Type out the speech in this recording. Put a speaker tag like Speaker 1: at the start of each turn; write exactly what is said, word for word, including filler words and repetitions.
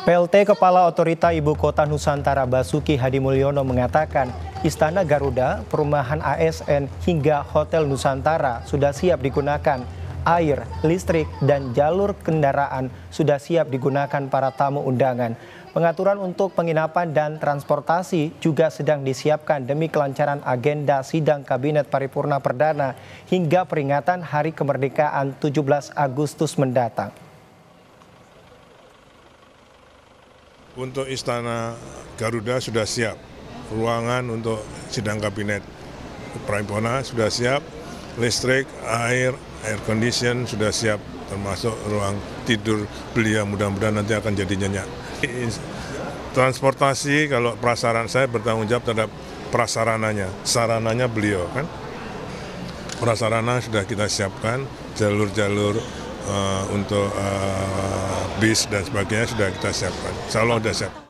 Speaker 1: P L T Kepala Otorita Ibu Kota Nusantara Basuki Hadimulyono mengatakan Istana Garuda, Perumahan A S N hingga Hotel Nusantara sudah siap digunakan. Air, listrik, dan jalur kendaraan sudah siap digunakan para tamu undangan. Pengaturan untuk penginapan dan transportasi juga sedang disiapkan demi kelancaran agenda sidang Kabinet Paripurna Perdana hingga peringatan Hari Kemerdekaan tujuh belas Agustus mendatang.
Speaker 2: Untuk Istana Garuda sudah siap, ruangan untuk sidang kabinet paripurna sudah siap, listrik, air, air condition sudah siap, termasuk ruang tidur beliau, mudah-mudahan nanti akan jadi nyenyak. Transportasi, kalau prasarana, saya bertanggung jawab terhadap prasarananya, sarananya beliau kan. Prasarana sudah kita siapkan, jalur-jalur uh, untuk uh, bis dan sebagainya sudah kita siapkan. Insya Allah sudah siap.